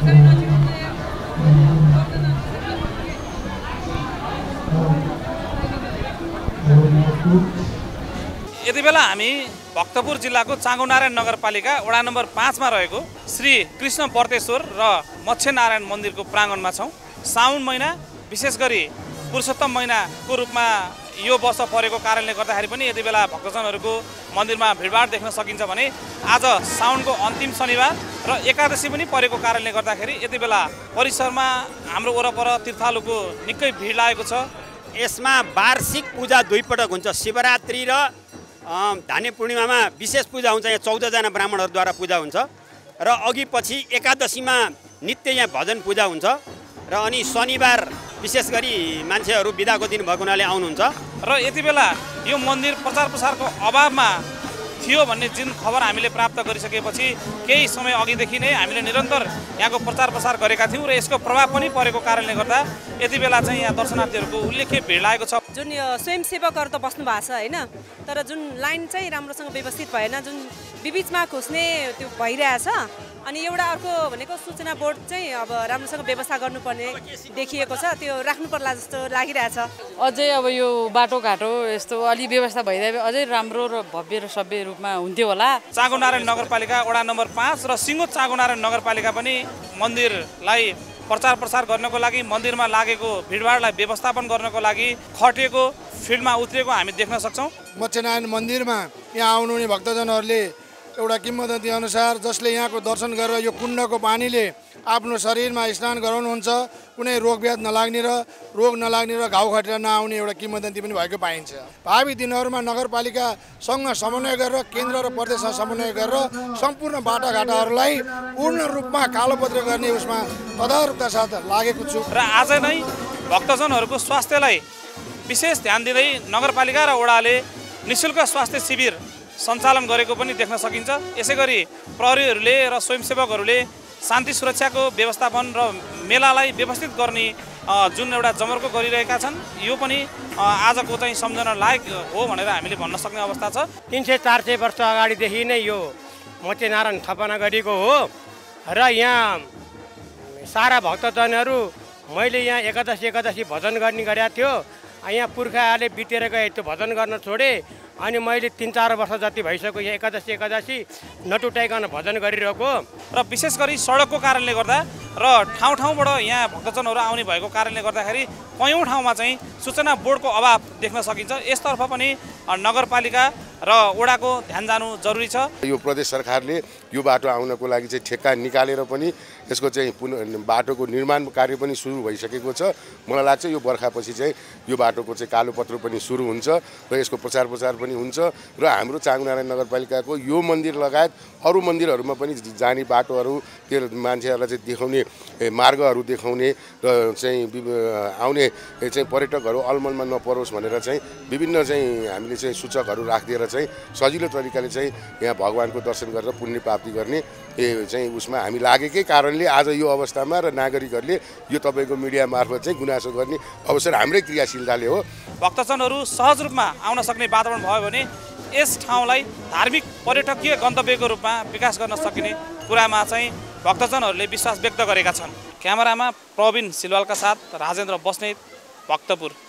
यति बेला हामी भक्तपुर जिल्लाको चाँगुनारायण नगरपालिका वडा नम्बर 5 मा रहेको श्री कृष्ण बर्तेश्वर र मत्स्यनारायण मन्दिरको प्राङ्गणमा छौँ। साउन महिना विशेष गरी पुरुषोत्तम महिनाको रूपमा यो वर्ष परेको कारणले गर्दाखेरि पनि यति बेला भक्तजनहरूको मन्दिरमा भिडभाड देख्न सकिन्छ भने आज साउनको अन्तिम शनिबार र एकादशी पनि परेको कारणले गर्दाखेरि यति बेला परिसरमा हाम्रो वरपर तीर्थालुको निकै भिड लागेको छ। यसमा वार्षिक पूजा दुई पटक हुन्छ, शिवरात्रि र धाने पूर्णिमामा विशेष पूजा हुन्छ। यहाँ 14 जना ब्राह्मणहरूद्वारा पूजा हुन्छ र अघि पछि एकादशीमा नित्य यहाँ भजन पूजा हुन्छ र अनि शनिबार विशेष गरी मान्छेहरू बिदाको दिन भएको हुनाले आउनुहुन्छ। र यति बेला यो मन्दिर प्रचार प्रसारको अभावमा थियो भन्ने जुन खबर हामीले प्राप्त गरिसकेपछि केही समय अघिदेखि नै हामीले निरन्तर यहाँको प्रचार प्रसार गरेका थियौँ र यसको प्रभाव पनि परेको कारणले गर्दा यति बेला चाहिँ यहाँ दर्शनार्थीहरूको उल्लेख्य भिड लागेको छ। जुन यो स्वयंसेवकहरू त बस्नु भएको छ होइन, तर जुन लाइन चाहिँ राम्रोसँग व्यवस्थित भएन, जुन बिचमा खोज्ने त्यो भइरहेछ। अनि एउटा अर्को भनेको सूचना बोर्ड चाहिँ अब राम्रोसँग व्यवस्था गर्नुपर्ने देखिएको छ, त्यो राख्नु पर्ला जस्तो लागिरहेछ। अझै अब यो बाटोघाटो यस्तो अलि व्यवस्था भइदिए अझै राम्रो र भव्य र सभ्य रूपमा हुन्थ्यो होला। चाँगुनारायण नगरपालिका वडा नम्बर 5 र सिङ्गो चाँगुनारायण नगरपालिका पनि मन्दिरलाई प्रचार प्रसार गर्नको लागि, मन्दिरमा लागेको भिडभाडलाई व्यवस्थापन गर्नको लागि खटेको, फिल्डमा उत्रिएको हामी देख्न सक्छौँ। मत्स्यनारायण मन्दिरमा यहाँ आउनुहुने भक्तजनहरूले एउटा किम्वदन्ती अनुसार जसले यहाँको दर्शन गरेर यो कुण्डको पानीले आफ्नो शरीरमा स्नान गराउनुहुन्छ, कुनै रोगव्याध नलाग्ने र घाउ खटेर नआउने एउटा किम्वदन्ती पनि भएको पाइन्छ। भावी दिनहरूमा नगरपालिकासँग समन्वय गरेर, केन्द्र र प्रदेशसँग समन्वय गरेर सम्पूर्ण बाटाघाटाहरूलाई पूर्ण रूपमा कालोपत्र गर्ने उसमा तदारुकता साथ लागेको छु। र आज नै भक्तजनहरूको स्वास्थ्यलाई विशेष ध्यान दिँदै नगरपालिका र वडाले निःशुल्क स्वास्थ्य शिविर सञ्चालन गरेको पनि देख्न सकिन्छ। यसै गरी प्रहरीहरूले र स्वयंसेवकहरूले शान्ति सुरक्षाको व्यवस्थापन र मेलालाई व्यवस्थित गर्ने जुन एउटा जमर्को गरिरहेका छन्, यो पनि आजको चाहिँ सम्झना लायक हो भनेर हामीले भन्न सक्ने अवस्था छ। 300-400 वर्ष अगाडिदेखि नै यो मत्स्यनारायण स्थापना गरिएको हो र यहाँ सारा भक्तजनहरू मैले यहाँ एकादशी भजन गर्ने गरेको थियो। यहाँ पुर्खाहरूले बितेर गए, त्यो भजन गर्न छोडे। अनि मैले 3-4 वर्ष जति भइसक्यो यहाँ एकादशी नटुटाइकन भजन गरिरहेको। र विशेष गरी सडकको कारणले गर्दा र ठाउँ यहाँ भक्तजनहरू आउने भएको कारणले गर्दाखेरि कयौँ ठाउँमा चाहिँ सूचना बोर्डको अभाव देख्न सकिन्छ। यसतर्फ पनि नगरपालिका र वडाको ध्यान जानु जरुरी छ। यो प्रदेश सरकारले यो बाटो आउनको लागि चाहिँ ठेक्का निकालेर पनि यसको चाहिँ बाटोको निर्माण कार्य पनि सुरु भइसकेको छ। मलाई लाग्छ यो बर्खापछि चाहिँ यो बाटोको चाहिँ कालोपत्र पनि सुरु हुन्छ र यसको प्रचार प्रसार पनि हुन्छ र हाम्रो चाँगुनारायण नगरपालिकाको यो मन्दिर लगायत अरू मन्दिरहरूमा पनि जाने बाटोहरू, त्यो मान्छेहरूलाई चाहिँ देखाउने मार्गहरू देखाउने र चाहिँ आउने चाहिँ पर्यटकहरू अलमलमा नपरोस् भनेर चाहिँ विभिन्न चाहिँ हामीले चाहिँ सूचकहरू राखिदिएर चाहिँ सजिलो तरिकाले चाहिँ यहाँ भगवानको दर्शन गरेर पुण्य प्राप्ति गर्ने चाहिँ उसमा हामी लागेकै कारणले आज यो अवस्थामा र नागरिकहरूले यो तपाईँको मिडिया मार्फत चाहिँ गुनासो गर्ने अवसर हाम्रै क्रियाशीलताले हो। भक्तजनहरू सहज रूपमा आउन सक्ने वातावरण भयो भने यस ठाउँलाई धार्मिक पर्यटकीय गन्तव्यको रूपमा विकास गर्न सकिने कुरामा चाहिँ भक्तजनहरूले विश्वास व्यक्त गरेका छन्। क्यामेरामा प्रवीण सिलवालका साथ राजेन्द्र बस्नेत, भक्तपुर।